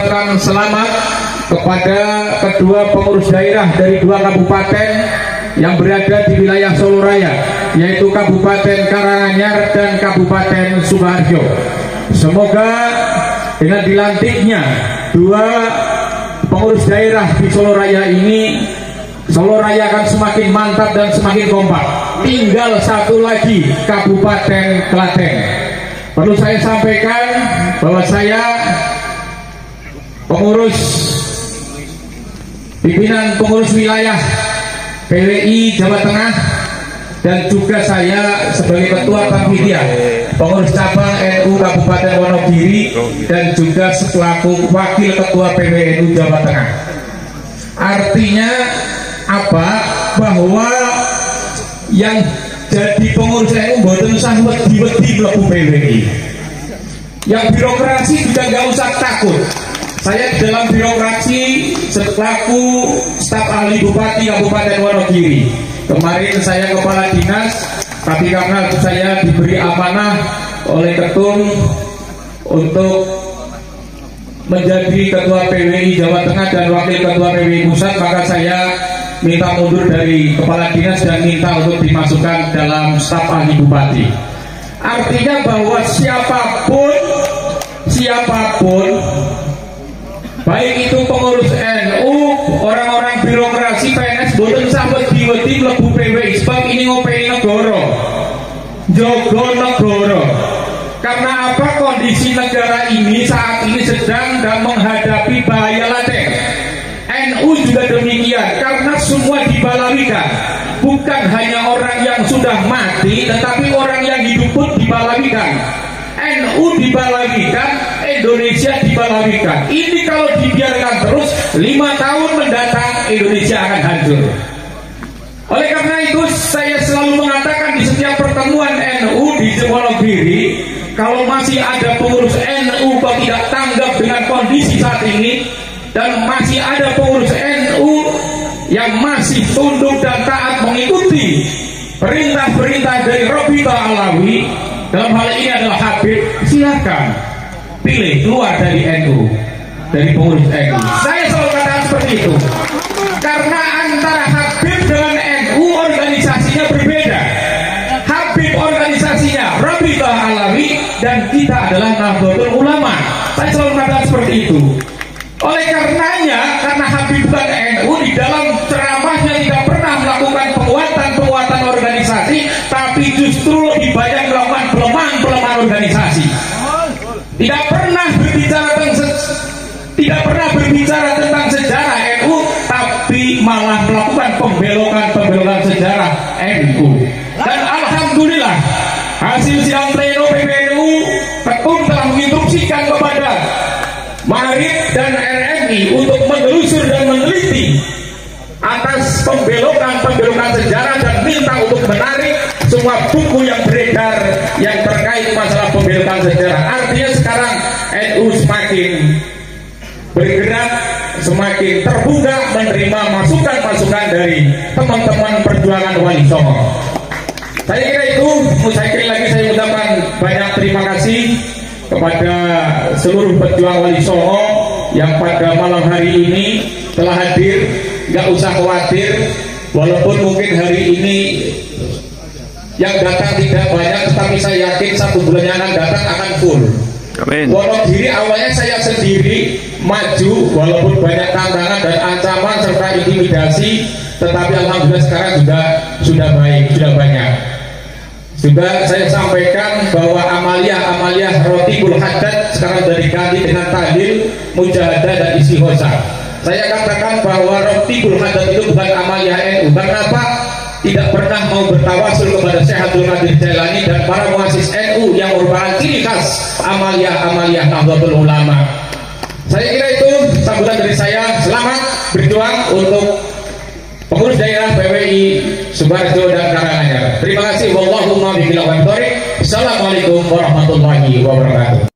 mengucapkan selamat kepada kedua pengurus daerah dari dua kabupaten yang berada di wilayah Solo Raya, yaitu Kabupaten Karanganyar dan Kabupaten Sukoharjo. Semoga dengan dilantiknya dua pengurus daerah di Solo Raya ini, Solo Raya akan semakin mantap dan semakin kompak. Tinggal satu lagi, Kabupaten Klaten. Perlu saya sampaikan bahwa saya pimpinan pengurus wilayah PWI Jawa Tengah, dan juga saya sebagai ketua Panitia pengurus cabang NU Kabupaten Wonogiri, dan juga selaku wakil ketua PWNU Jawa Tengah. Artinya apa? Bahwa yang jadi pengurus NU mboten usah wedi-wedi mlebu PWI. Yang birokrasi juga nggak usah takut. Saya di dalam birokrasi selaku staf ahli Bupati Kabupaten Wonogiri. Kemarin saya kepala dinas, tapi karena saya diberi amanah oleh Ketum untuk menjadi ketua PWI Jawa Tengah dan wakil ketua PWI Pusat, maka saya minta mundur dari kepala dinas dan minta untuk dimasukkan dalam staf ahli Bupati. Artinya bahwa siapapun baik itu pengurus NU, orang-orang birokrasi, PNS, boten usah wedi-wedi mlebu PWI, sebab ini ngopeni negara, jogo negara. Karena apa? Kondisi negara ini saat ini sedang dan menghadapi bahaya lateng. NU juga demikian, karena semua dibalawikan. Bukan hanya orang yang sudah mati, tetapi orang yang hidup pun dibalawikan. NU dibalawikan, Indonesia dibalawikan. Ini kalau dibiarkan terus, 5 tahun mendatang Indonesia akan hancur. Oleh karena itu saya selalu mengatakan di setiap pertemuan NU di Wonogiri, kalau masih ada pengurus NU kok tidak tanggap dengan kondisi saat ini, dan masih ada pengurus NU yang masih tunduk dan taat mengikuti perintah-perintah dari Robita Alawi, dalam hal ini adalah Habib, silakan pilih keluar dari NU, dari pengurus NU. Saya selalu katakan seperti itu, karena antara Habib dengan NU organisasinya berbeda. Habib organisasinya Robita Alawi, dan kita adalah Nahdlatul Ulama. Saya selalu katakan seperti itu. Oleh karenanya, karena Habib bukan NU, di dalam ceramahnya tidak pernah melakukan penguatan organisasi, tapi justru lebih banyak melakukan pelemahan organisasi. Tidak pernah berbicara tentang sejarah NU, tapi malah melakukan pembelokan sejarah NU. Dan alhamdulillah, hasil sidang pleno PBNU, Ketum telah menginstruksikan kepada Maharib dan RMI untuk menelusur dan meneliti atas pembelokan sejarah, dan minta untuk menarik semua buku yang beredar yang terkait masalah pembelokan sejarah. Artinya sekarang NU semakin bergerak, semakin terbuka menerima masukan-masukan dari teman-teman perjuangan Wali Songo. Saya kira itu, sekali lagi saya ucapkan banyak terima kasih kepada seluruh pejuang Wali Songo yang pada malam hari ini telah hadir. Nggak usah khawatir, walaupun mungkin hari ini yang datang tidak banyak, tetapi saya yakin 1 bulan yang akan datang akan full. Amin. Wonogiri awalnya saya sendiri maju, walaupun banyak tantangan dan ancaman serta intimidasi, tetapi alhamdulillah sekarang sudah baik, sudah banyak. Juga saya sampaikan bahwa amaliyah Rotibul Haddad sekarang sudah diganti dengan tahlil, mujahadah, dan istighosa. Saya katakan bahwa Rotibul Haddad itu bukan amaliyah NU. Karena apa? Tidak pernah mau bertawasul kepada Syekh Abdul Qadir Jailani dan para muassis NU yang merupakan ciri khas amaliyah Nahdlatul Ulama. Saya kira itu sambutan dari saya. Selamat berjuang untuk pengurus daerah PWI Sukoharjo dan Karanganyar. Terima kasih. Wallahumma billahi wa taufiq. Assalamualaikum warahmatullahi wabarakatuh.